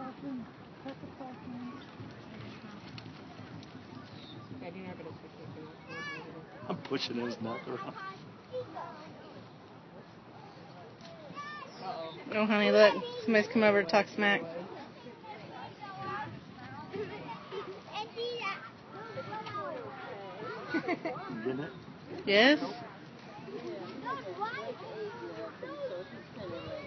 I'm pushing his nut around. Oh, honey, look. Somebody's come over to talk smack. Didn't it? Yes?